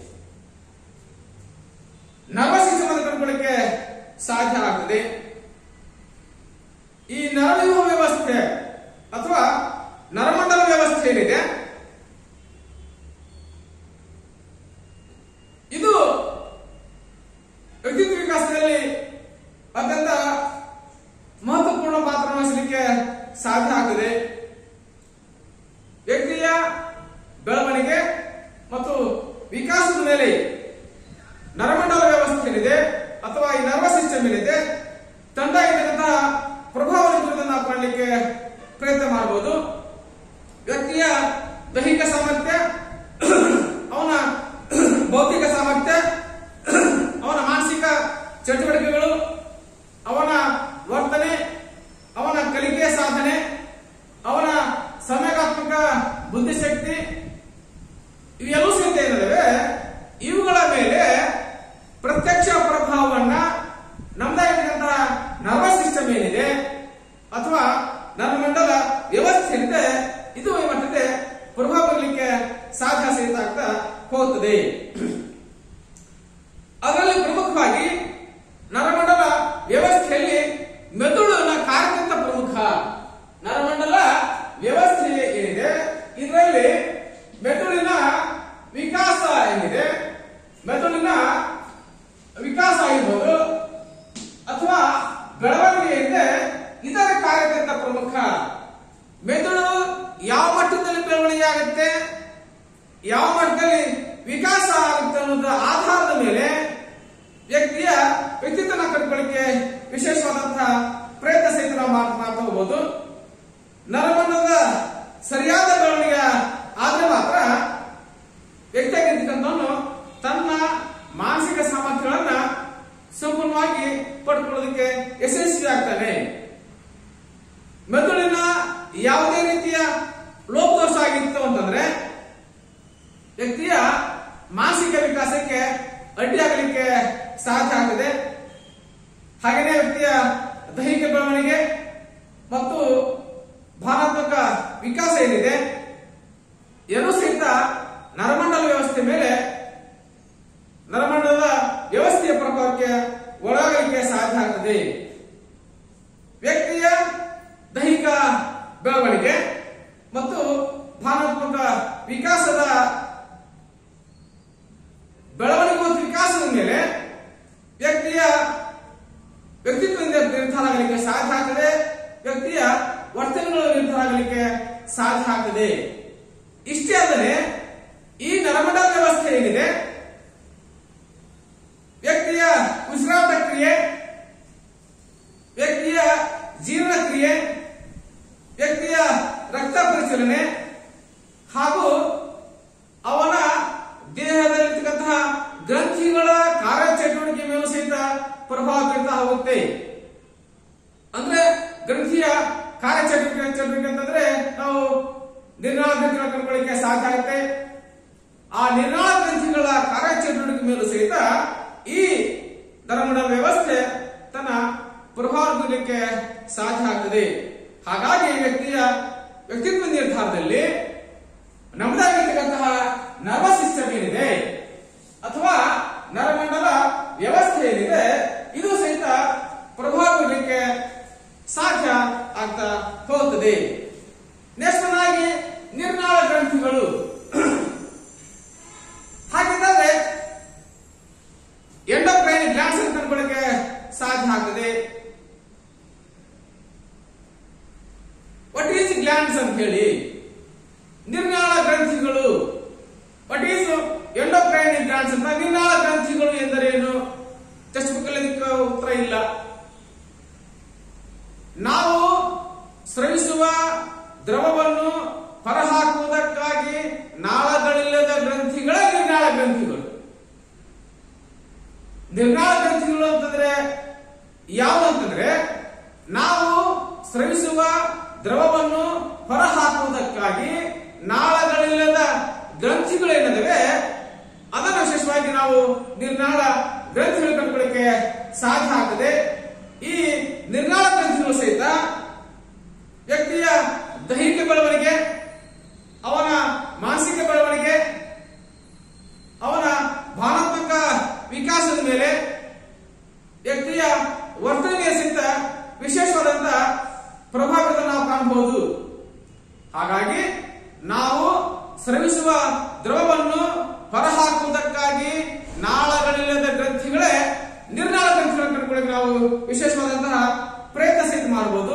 S1: ನರ್ವಸ್ ಸಿಸ್ಟಮ್ ಕಂಡುಕೊಳ್ಳಿಕ್ಕೆ ಸಾಧ್ಯ ಆಗ್ತದೆ. ಈ ನರವ್ಯೂಹ ವ್ಯವಸ್ಥೆ ಅಥವಾ ನರಮಂಡಲ ವ್ಯವಸ್ಥೆ ಏನಿದೆ ಇದು ವ್ಯಕ್ತಿತ್ವ ವಿಕಾಸದಲ್ಲಿ ಅತ್ಯಂತ ಮಹತ್ವಪೂರ್ಣ ಪಾತ್ರ ವಹಿಸಲಿಕ್ಕೆ ಸಾಧ್ಯ ಆಗ್ತದೆ. ವ್ಯಕ್ತಿಯ ಬೆಳವಣಿಗೆ ಮತ್ತು ವಿಕಾಸದ ಮೇಲೆ ನರಮಂಡಲ ವ್ಯವಸ್ಥೆ ಏನಿದೆ ಅಥವಾ ಈ ನರ್ವಸ್ ಸಿಸ್ಟಮ್ ಏನಿದೆ ತಂದಾಗಿರ್ತಕ್ಕಂತಹ ಪ್ರಭಾವವನ್ನು ನಾವು ಕಾಣಲಿಕ್ಕೆ ಪ್ರಯತ್ನ ಮಾಡಬಹುದು. ವ್ಯಕ್ತಿಯ ದೈಹಿಕ ಸಾಮರ್ಥ್ಯ, ಅವನ ಭೌತಿಕ ಸಾಮರ್ಥ್ಯ, ಅವನ ಮಾನಸಿಕ ಚಟುವಟಿಕೆಗಳು, ಅವನ ವರ್ತನೆ, ಅವನ ಕಲಿಕೆಯ ಸಾಧನೆ, ಅವನ ಸಂವೇಗಾತ್ಮಕ ಬುದ್ಧಿಶಕ್ತಿ, ಇವೆಲ್ಲೂ ಸಹಿತ ಏನಿವೆ ಇವುಗಳ ಮೇಲೆ ಪ್ರತ್ಯಕ್ಷ ಪ್ರಭಾವವನ್ನ ನಮ್ದಾಗಿರ್ತಕ್ಕಂತಹ ನರ್ವಸ್ ಸಿಸ್ಟಮ್ ಏನಿದೆ ಅಥವಾ ನರಮಂಡಲ ವ್ಯವಸ್ಥೆ ಏನಿದೆ ಇದು ಮಟ್ಟಿಗೆ ಪ್ರಭಾವ ಬರಲಿಕ್ಕೆ ಸಾಧ್ಯ ಸಹಿತ ಆಗ್ತಾ ಹೋಗುತ್ತದೆ. ಅದರಲ್ಲಿ ಪ್ರಮುಖವಾಗಿ ನರಮಂಡಲ ವ್ಯವಸ್ಥೆಯಲ್ಲಿ ಮೆದುಳಿನ ಕಾರ್ಯತಂತ್ರ ಪ್ರಮುಖ. ನರಮಂಡಲ ವ್ಯವಸ್ಥೆ ಏನಿದೆ ಇದರಲ್ಲಿ ಮೆದುಳಿನ ವಿಕಾಸ ಏನಿದೆ, ಮೆದುಳಿನ ವಿಕಾಸ ಆಗಿರ್ಬೋದು ಅಥವಾ ಬೆಳವಣಿಗೆ ಏನಿದೆ ಇದರ ಕಾರ್ಯತಂತ್ರ ಪ್ರಮುಖ. ಮೆದುಳು ಯಾವ ಮಟ್ಟದಲ್ಲಿ ಬೆಳವಣಿಗೆ ಆಗುತ್ತೆ, ಯಾವ ಮಟ್ಟದಲ್ಲಿ ವಿಕಾಸ ಆಗುತ್ತೆ ಅನ್ನೋದ ಆಧಾರದ ಮೇಲೆ ವ್ಯಕ್ತಿಯ ವ್ಯಕ್ತಿತ್ವನ ಕಟ್ಕೊಳ್ಳಿಕ್ಕೆ ವಿಶೇಷವಾದಂತಹ ಪ್ರಯತ್ನ ಸಹಿತ ನಾವು ಮಾಡ್ತಾ ಹೋಗಬಹುದು. ನರಮಂಡಲದ ಸರಿಯಾದ ಬೆಳವಣಿಗೆ ಆದ್ರೆ ಮಾತ್ರ ವ್ಯಕ್ತಿಯಾಗಿರ್ತಕ್ಕಂಥವನು ತನ್ನ ಮಾನಸಿಕ ಸಾಮರ್ಥ್ಯಗಳನ್ನ ಸಂಪೂರ್ಣವಾಗಿ ಪಡ್ಕೊಳ್ಳೋದಕ್ಕೆ ಯಶಸ್ವಿ ಆಗ್ತಾನೆ. ಮೆದುಳಿನ ಯಾವುದೇ ರೀತಿಯ ಲೋಪದೋಷ ಆಗಿತ್ತು ಅಂತಂದ್ರೆ ವ್ಯಕ್ತಿಯ ಮಾನಸಿಕ ವಿಕಾಸಕ್ಕೆ ಅಡ್ಡಿಯಾಗಲಿಕ್ಕೆ ಸಾಧ್ಯ ಆಗ್ತದೆ. ಹಾಗೆಯೇ ವ್ಯಕ್ತಿಯ ದೈಹಿಕ ಬೆಳವಣಿಗೆ ಮತ್ತು ಭಾವನಾತ್ಮಕ ವಿಕಾಸ ಏನಿದೆ ಏನೂ ಸಹಿತ ನರಮಂಡಲ ವ್ಯವಸ್ಥೆ ಮೇಲೆ, ನರಮಂಡಲದ ವ್ಯವಸ್ಥೆಯ ಪ್ರಭಾವಕ್ಕೆ ಒಳಗಾಗಲಿಕ್ಕೆ ಸಾಧ್ಯ ಆಗ್ತದೆ. ವ್ಯಕ್ತಿಯ ದೈಹಿಕ ಬೆಳವಣಿಗೆ ಮತ್ತು ಭಾವನಾತ್ಮಕ ವಿಕಾಸದ ಬೆಳವಣಿಗೆ ಮತ್ತು ವಿಕಾಸದ ಮೇಲೆ ವ್ಯಕ್ತಿಯ ವ್ಯಕ್ತಿತ್ವದಿಂದ ನಿರ್ಧಾರ ಆಗಲಿಕ್ಕೆ ಸಾಧ್ಯ ಆಗ್ತದೆ. ವ್ಯಕ್ತಿಯ ವರ್ತನೆಗಳು ನಿರ್ಧಾರ ಆಗಲಿಕ್ಕೆ ಸಾಧ್ಯ ಆಗ್ತದೆ. ಇಷ್ಟೇ ಅಲ್ಲದೆ ಈ ನರಮಂಡಲ ವ್ಯವಸ್ಥೆ ಏನಿದೆ ವ್ಯಕ್ತಿಯ ಉಸಿರಾಟ ಕ್ರಿಯೆ, ವ್ಯಕ್ತಿಯ ಜೀರ್ಣಕ್ರಿಯೆ, ವ್ಯಕ್ತಿಯ ರಕ್ತ ಪರಿಚಲನೆ ಹಾಗೂ ಅವನ ದೇಹದಲ್ಲಿರ್ತಕ್ಕಂತಹ ಗ್ರಂಥಿಗಳ ಕಾರ್ಯಚಟುವಟಿಕೆ ಮೇಲೂ ಸಹಿತ ಪ್ರಭಾವ ಬೀರ್ತಾ ಹೋಗುತ್ತೆ. ಅಂದ್ರೆ ಗ್ರಂಥಿಯ ಕಾರ್ಯಚಟುವಟಿಕೆ ಅಂತಂದ್ರೆ ನಾವು ನಿರ್ನಾಳ ಗ್ರಂಥಿಗಳ ಕಂಡುಕೊಳ್ಳಿಕ್ಕೆ ಸಾಧ್ಯ ಆಗುತ್ತೆ. ಆ ನಿರ್ನಾಳ ಗ್ರಂಥಿಗಳ ಕಾರ್ಯಚಟುವಟಿಕೆ ಮೇಲೂ ಸಹಿತ ಈ ನರಮಂಡಲ ವ್ಯವಸ್ಥೆ ತನ್ನ ಪ್ರಭಾವ ಬೀರಲಿಕ್ಕೆ ಸಾಧ್ಯ ಆಗ್ತದೆ. ಹಾಗಾಗಿ ವ್ಯಕ್ತಿಯ ವ್ಯಕ್ತಿತ್ವ ನಿರ್ಧಾರದಲ್ಲಿ ನಮ್ಮದಾಗಿರ್ತಕ್ಕಂತಹ ನರ್ವಸ್ ಸಿಸ್ಟಮ್ ಏನಿದೆ ಅಥವಾ ನರಮಂಡಲ ವ್ಯವಸ್ಥೆ ಏನಿದೆ ಇದು ಸಹಿತ ಪ್ರಭಾವ ಬೀರಲಿಕ್ಕೆ ಸಾಧ್ಯ ಆಗ್ತಾ ಹೋಗುತ್ತದೆ. ನೆಕ್ಸ್ಟ್ ಆಗಿ ನಿರ್ನಾಳ ಗ್ರಂಥಿಗಳು. ಹಾಗಿದ್ದರೆ ಎಂಡೋಕ್ರೈನ್ ಗ್ಲ್ಯಾಂಡ್ಸ್ ಅನ್ನು ಕಂಡುಕೊಳ್ಳಕ್ಕೆ ಸಾಧ್ಯ ಆಗ್ತದೆ. ವಾಟ್ ಈಸ್ ಗ್ಲ್ಯಾಂಡ್ಸ್ ಅಂತ ಹೇಳಿ, ನಿರ್ನಾಳ ಗ್ರಂಥಿಗಳು. ವಾಟ್ ಈಸ್ ಎಂಡೋಕ್ರೈನ್ ಗ್ಲ್ಯಾಂಡ್ಸ್ ಅಂತ. ನಿರ್ನಾಳ ಗ್ರಂಥಿಗಳು ಎಂದರೇನು? ಟೆಕ್ಸ್ಟ್ ಬುಕ್ ಅಲ್ಲಿ ಉತ್ತರ ಇಲ್ಲ. ನಾವು ಸ್ರವಿಸುವ ದ್ರವವನ್ನು ಹೊರಹಾಕುವುದಕ್ಕಾಗಿ ನಾಳಗಳಿಲ್ಲದ ಗ್ರಂಥಿಗಳೇ ನಿರ್ನಾಳ ಗ್ರಂಥಿಗಳು. ನಿರ್ನಾಳ ಗ್ರಂಥಿಗಳು ಅಂತಂದ್ರೆ ಯಾವುದು ಅಂತಂದ್ರೆ, ನಾವು ಸ್ರವಿಸುವ ದ್ರವವನ್ನು ಹೊರಹಾಕುವುದಕ್ಕಾಗಿ ನಾಳಗಳಿಲ್ಲದ ಗ್ರಂಥಿಗಳು ಏನಿವೆ ಅದನ್ನು ವಿಶೇಷವಾಗಿ ನಾವು ನಿರ್ನಾಳ ಗ್ರಂಥಿಗಳು ಕಂಡುಕೊಳ್ಳಕ್ಕೆ ಸಾಧ್ಯ ಆಗ್ತದೆ. ಈ ನಿರ್ನಾಳ ಗ್ರಂಥಿಗಳು ಸಹಿತ ವ್ಯಕ್ತಿಯ ದೈಹಿಕ ಬೆಳವಣಿಗೆ, ಅವನ ಮಾನಸಿಕ ಬೆಳವಣಿಗೆ, ಅವನ ಭಾವನಾತ್ಮಕ ವಿಕಾಸದ ಮೇಲೆ, ವ್ಯಕ್ತಿಯ ವರ್ತನೆಯ ಸಹಿತ ವಿಶೇಷವಾದಂತಹ ಪ್ರಭಾವವನ್ನು ನಾವು ಕಾಣಬಹುದು. ಹಾಗಾಗಿ ನಾವು ಸ್ರವಿಸುವ ದ್ರವವನ್ನು ಹೊರಹಾಕುವುದಕ್ಕಾಗಿ ನಾಳಗಳಿಲ್ಲದ ಗ್ರಂಥಿಗಳೇ ನಿರ್ನಾಳ ಗ್ರಂಥಿಗಳನ್ನು ಕಂಡುಕೊಳ್ಳಕ್ಕೆ ನಾವು ವಿಶೇಷವಾದಂತಹ ಪ್ರಯತ್ನ ಸಹಿತ ಮಾಡಬಹುದು.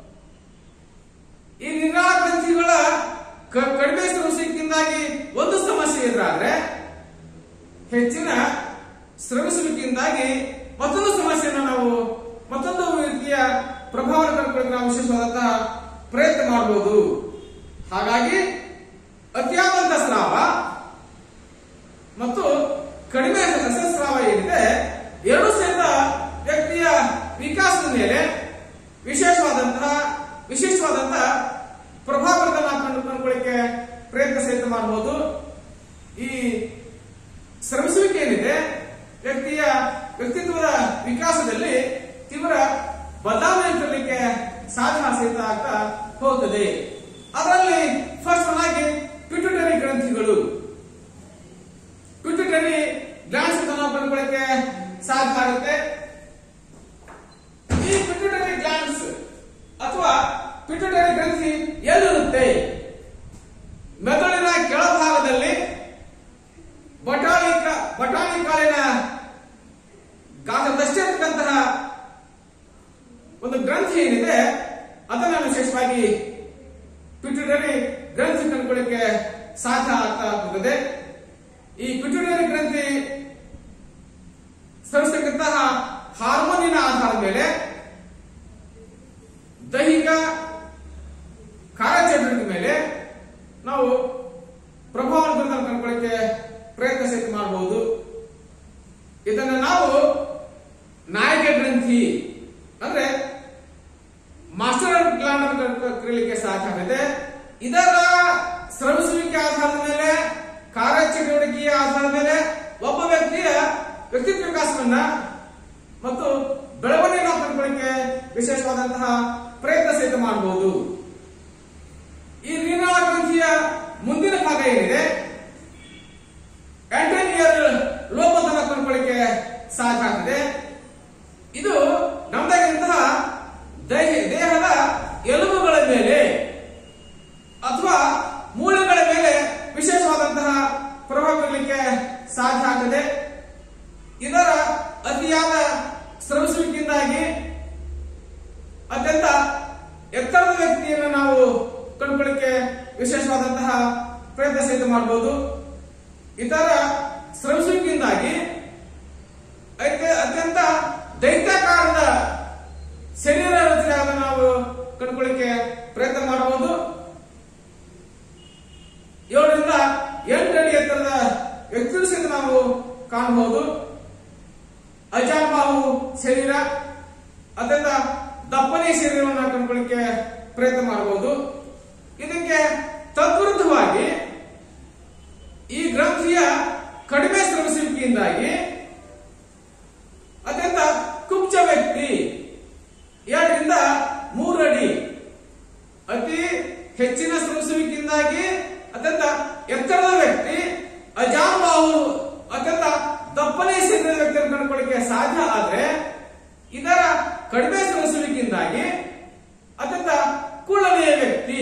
S1: ಈ ನಿರ್ನಾಳ ಗ್ರಂಥಿಗಳ ಕಡಿಮೆ ಸ್ರವಿಸುವಿಕೆಯಿಂದಾಗಿ ಒಂದು ಸಮಸ್ಯೆ ಎದುರಾದ್ರೆ, ಹೆಚ್ಚಿನ ಸ್ರವಿಸುವಿಕೆಯಿಂದಾಗಿ ಮತ್ತೊಂದು ಸಮಸ್ಯೆಯನ್ನು ನಾವು ಮತ್ತೊಂದು ರೀತಿಯ ಪ್ರಭಾವ ಕಂಡುಕೊಳ್ಳಕ್ಕೆ ನಾವು ವಿಶೇಷವಾದಂತಹ ಪ್ರಯತ್ನ ಮಾಡಬಹುದು. ಹಾಗಾಗಿ ಅತಿಯಾದಂತ ಸ್ರಾವ ಮತ್ತು ಕಡಿಮೆ ರಸಸ್ರಾವ ಏನಿದೆ ಎರಡೂ ಸಹಿತ ವ್ಯಕ್ತಿಯ ವಿಕಾಸದ ಮೇಲೆ ವಿಶೇಷವಾದಂತಹ ಪ್ರಭಾವವನ್ನು ಕಂಡುಕೊಳ್ಳಕ್ಕೆ ಪ್ರಯತ್ನ ಸಹಿತ ಮಾಡಬಹುದು. ಈ ಸ್ರವಿಸುವಿಕೆ ಏನಿದೆ ವ್ಯಕ್ತಿಯ ವ್ಯಕ್ತಿತ್ವದ ವಿಕಾಸದಲ್ಲಿ ತೀವ್ರ ಬದಲಾವಣೆ ತರಲಿಕ್ಕೆ ಸಾಧನ ಸಹಿತ ಆಗ್ತಾ ಹೋಗುತ್ತದೆ. ಅದರಲ್ಲಿ ಫಸ್ಟ್ ಆಗಿ ಪಿಟ್ಯೂಟರಿ ಗ್ರಂಥಿಗಳು, ಪಿಟ್ಯೂಟರಿ ಗ್ಲ್ಯಾಂಡ್ಸ್ ಅಂತ ನಾವು ಕಂಡುಕೊಳ್ಳಕ್ಕೆ ಸಾಧ್ಯ ಆಗುತ್ತೆ. ಈ ಪಿಟ್ಯೂಟರಿ ಗ್ಲ್ಯಾಂಡ್ಸ್ ಅಥವಾ ಪಿಟ್ಯೂಟರಿ ಗ್ರಂಥಿ ಎಲ್ಲಿರುತ್ತೆ? ಮೆದುಳಿನ ಕೆಳಭಾಗದಲ್ಲಿ ಬಟಾಣಿ ಕಾಳಿನ ಗಾತ್ರದಷ್ಟೇ ಇರತಕ್ಕಂತಹ ಒಂದು ಗ್ರಂಥಿ ಏನಿದೆ ಅದನ್ನು ವಿಶೇಷವಾಗಿ ಪಿಟ್ಯೂಟರಿ ಗ್ರಂಥಿ ಕಂಡುಕೊಳ್ಳಕ್ಕೆ ಸಾಧ್ಯ ಆಗ್ತಾ ಹೋಗುತ್ತದೆ. ಈ ಪಿಟ್ಯೂಟರಿ ಗ್ರಂಥಿ ಸ್ರವಿಸತಕ್ಕಂತಹ ಹಾರ್ಮೋನಿನ ಆಧಾರದ ಮೇಲೆ ದೈಹಿಕ ಕಾರ್ಯಚಟುವಟಿಕೆ ಮೇಲೆ ನಾವು ಪ್ರಭಾವವನ್ನು ಕಂಡುಕೊಳ್ಳಕ್ಕೆ ಪ್ರಯತ್ನ ಸಹಿತ ಮಾಡಬಹುದು. ಇದನ್ನು ನಾವು ನಾಯಕ ಗ್ರಂಥಿ ಅಂದ್ರೆ ಮಾಸ್ಟರ್ ಗ್ಲ್ಯಾಂಡ್ ಕರೀಲಿಕ್ಕೆ ಸಾಧ್ಯ ಆಗುತ್ತೆ. ಇದರ ಸ್ರವಿಸುವಿಕೆ ಆಧಾರದ ಮೇಲೆ, ಕಾರ್ಯಚಟುವಟಿಕೆಯ ಆಧಾರದ ಮೇಲೆ ಒಬ್ಬ ವ್ಯಕ್ತಿಯ ವ್ಯಕ್ತಿತ್ವ ವಿಕಾಸವನ್ನ ಮತ್ತು ಬೆಳವಣಿಗೆಯನ್ನು ಕಂಡುಕೊಳ್ಳಕ್ಕೆ ವಿಶೇಷವಾದಂತಹ ಪ್ರಯತ್ನ ಸಹಿತ ಮಾಡಬಹುದು. ಈ ನಿರ್ನಾಳ ಗ್ರಂಥಿಯ ಮುಂದಿನ ಭಾಗ ಏನಿದೆ ಆಂಟೆರಿಯರ್ ಲೋಬ್ ಅಂತ ಕಂಡುಕೊಳ್ಳಕ್ಕೆ ಸಾಧ್ಯ ಆಗ್ತದೆ. ಇದು ನಮ್ಮದಾಗಿರುವಂತಹ ದೇಹದ ಎಲುಬುಗಳ ಮೇಲೆ ಅಥವಾ ಮೂಳೆಗಳ ಮೇಲೆ ವಿಶೇಷವಾದಂತಹ ಪ್ರಭಾವ ಬೀರಲಿಕ್ಕೆ ಸಾಧ್ಯ ಆಗ್ತದೆ. ಇದರ ಅತಿಯಾದ ಸ್ರವಿಸುವಿಕೆಯಿಂದಾಗಿ ಅತ್ಯಂತ ಎತ್ತರದ ವ್ಯಕ್ತಿಯನ್ನು ನಾವು ಕಂಡುಕೊಳ್ಳಕ್ಕೆ ವಿಶೇಷವಾದಂತಹ ಪ್ರಯತ್ನ ಸಹಿತ ಮಾಡಬಹುದು. ಇದರ ಸ್ರವಿಸುವಿಕೆಯಿಂದಾಗಿ ಅತ್ಯಂತ ದೈತ್ಯಾಕಾರದ ಶರೀರ ರಚನೆಯನ್ನು ನಾವು ಕಂಡುಕೊಳ್ಳಕ್ಕೆ ಪ್ರಯತ್ನ ಮಾಡಬಹುದು. 7 ರಿಂದ 8 ಅಡಿ ಎತ್ತರದ ವ್ಯಕ್ತಿಗಳು ಸಹಿತ ನಾವು ಕಾಣಬಹುದು. ಅಜಾಂಬಾಹು ಶರೀರ, ಅತ್ಯಂತ ದಪ್ಪನೆ ಶರೀರವನ್ನು ಕಂಡುಕೊಳ್ಳಕ್ಕೆ ಪ್ರಯತ್ನ ಮಾಡಬಹುದು. ಇದಕ್ಕೆ ತತ್ವ ಅವರು ಅತ್ಯಂತ ದಪ್ಪನೇ ಶರೀರದ ವ್ಯಕ್ತಿಯನ್ನು ಕಂಡುಕೊಳ್ಳಿಕ್ಕೆ ಸಾಧ್ಯ ಆದ್ರೆ ಇದರ ಕಡಿಮೆ ಸ್ರವಿಸುವಿಕೆಯಿಂದಾಗಿ ಅತ್ಯಂತ ಕುಳ್ಳನೆಯ ವ್ಯಕ್ತಿ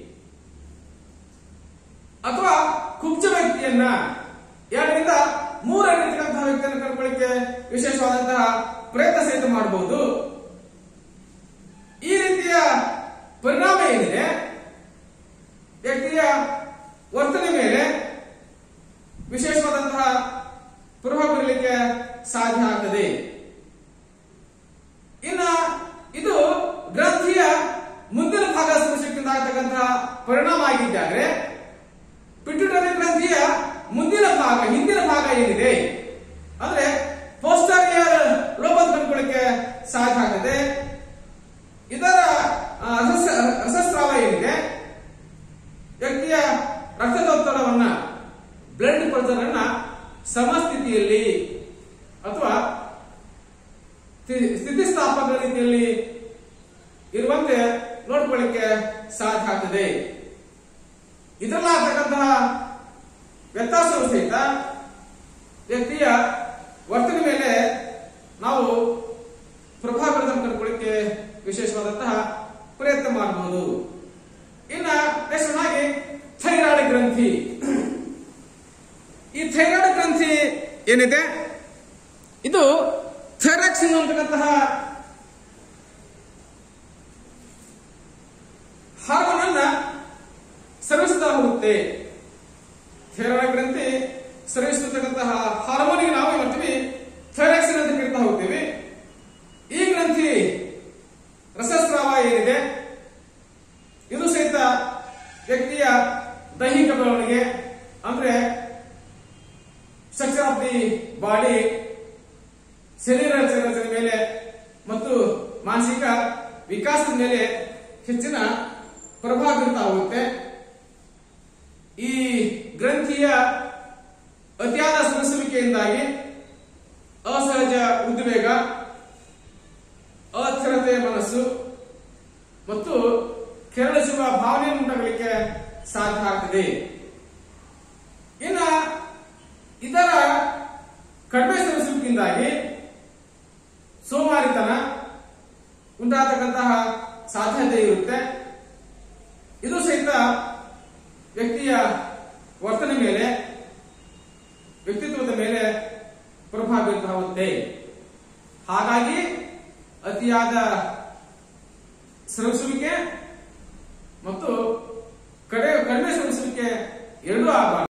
S1: ಅಥವಾ ಕುಬ್ಜ ವ್ಯಕ್ತಿಯನ್ನ 2 ರಿಂದ 3 ಅಡಿ ಇರ್ತಕ್ಕಂತಹ ವ್ಯಕ್ತಿಯನ್ನು ಕಂಡುಕೊಳ್ಳಿಕ್ಕೆ ವಿಶೇಷವಾದಂತಹ ಪ್ರಯತ್ನ ಸಹಿತ ಮಾಡಬಹುದು. ಈ ರೀತಿಯ ಪರಿಣಾಮ ಏನಿದೆ ವ್ಯಕ್ತಿಯ ವರ್ತನೆ ಮೇಲೆ ವಿಶೇಷವಾದಂತಹ ಪ್ರಭಾವ ಬೀರಲಿಕ್ಕೆ ಸಾಧ್ಯ ಆಗ್ತದೆ. ಇನ್ನ ಇದು ಗ್ರಂಥಿಯ ಮುಂದಿನ ಭಾಗ ಸ್ಪರ್ಶಕ್ಕಿಂತ ಆಗತಕ್ಕಂತಹ ಪರಿಣಾಮ ಆಗಿದ್ದಾದ್ರೆ ಪಿಟ್ಯೂಟರಿ ಗ್ರಂಥಿಯ ಮುಂದಿನ ಭಾಗ ಹಿಂದಿನ ಭಾಗ ಏನಿದೆ ಅಂದ್ರೆ ಪೋಸ್ಟರಿಯರ್ ಲೋಬ್ ಅಂತ ಕಂಡುಕೊಳ್ಳಿಕ್ಕೆ ಸಾಧ್ಯ ಆಗ್ತದೆ. ಇದರ ರಸಸ್ರಾವ ಏನಿದೆ ವ್ಯಕ್ತಿಯ ರಕ್ತದೊತ್ತಡವನ್ನ ಬ್ಲಡ್ ಪ್ರೆಷರ್ ಅನ್ನ ಸಮಸ್ಥಿತಿಯಲ್ಲಿ ಅಥವಾ ಸ್ಥಿತಿಸ್ಥಾಪಕ ರೀತಿಯಲ್ಲಿ ಇರುವಂತೆ ನೋಡ್ಕೊಳ್ಳಿಕ್ಕೆ ಸಾಧ್ಯ ಆಗ್ತದೆ. ಇದರಲ್ಲಾಗತಕ್ಕಂತಹ ವ್ಯತ್ಯಾಸವು ಸಹಿತ ವ್ಯಕ್ತಿಯ ವರ್ತನೆ ಮೇಲೆ ನಾವು ಪ್ರಭಾವ ಕಂಡುಕೊಳ್ಳಿಕ್ಕೆ ವಿಶೇಷವಾದಂತಹ ಪ್ರಯತ್ನ ಮಾಡಬಹುದು. ಇನ್ನ ನೆಕ್ಸ್ಟ್ ಆಗಿ ಥೈರಾಯ್ಡ್ ಗ್ರಂಥಿ. ಈ ಥೈರಾಯ್ಡ್ ಗ್ರಂಥಿ ಏನಿದೆ ಇದು ಥೈರಾಕ್ಸಿನ್ ಅಂತಕ್ಕಂತಹ ಹಾರ್ಮೋನ್ ಅನ್ನ ಸ್ರವಿಸ್ತಾ ಹೋಗುತ್ತೆ. ಥೈರಾಯ್ಡ್ ಗ್ರಂಥಿ ಸ್ರವಿಸತಕ್ಕಂತಹ ಹಾರ್ಮೋನಿಗೆ ನಾವು ಏನ್ ಮಾಡ್ತೀವಿ ಥೈರಾಕ್ಸಿನ್ ಅಂತ ಕರೀತಾ ಹೋಗ್ತೀವಿ. ಈ ಗ್ರಂಥಿ ರಸಸ್ರಾವ ಏನಿದೆ ಇದು ಸಹಿತ ವ್ಯಕ್ತಿಯ ದೈಹಿಕ ಬೆಳವಣಿಗೆ ಅಂದ್ರೆ ಸ್ಟ್ರಕ್ಚರ್ ಆಫ್ ದಿ ಬಾಡಿ, ಶರೀರ ರಚನೆ ಮೇಲೆ ಮತ್ತು ಮಾನಸಿಕ ವಿಕಾಸದ ಮೇಲೆ ಹೆಚ್ಚಿನ ಪ್ರಭಾವ ಬೀರ್ತಾ ಹೋಗುತ್ತೆ. ಈ ಗ್ರಂಥಿಯ ಅತಿಯಾದ ಸ್ರವಿಸುವಿಕೆಯಿಂದಾಗಿ ಅಸಹಜ ಉದ್ವೇಗ, ಅಸ್ಥಿರತೆಯ ಮನಸ್ಸು ಮತ್ತು ಕೆರಳಿಸುವ ಭಾವನೆಯನ್ನು ಉಂಟಾಗಲಿಕ್ಕೆ ಸಾಧ್ಯ ಆಗ್ತದೆ. ಇನ್ನ ಇದರ ಕಡಿಮೆ ಸ್ರವಿಸುವಿಕೆಯಿಂದಾಗಿ ಸೋಮಾರಿತನ ಉಂಟಾಗತಕ್ಕಂತಹ ಸಾಧ್ಯತೆ ಇರುತ್ತೆ. ಇದು ಸಹಿತ ವ್ಯಕ್ತಿಯ ವರ್ತನೆ ಮೇಲೆ, ವ್ಯಕ್ತಿತ್ವದ ಮೇಲೆ ಪ್ರಭಾವ ಬೀರ್ತಾ ಹೋಗುತ್ತೆ. ಹಾಗಾಗಿ ಅತಿಯಾದ ಸ್ರವಿಸುವಿಕೆ ಮತ್ತು ಕಡಿಮೆ ಸ್ರವಿಸುವಿಕೆ ಎರಡೂ ಆಗಬಾರದು.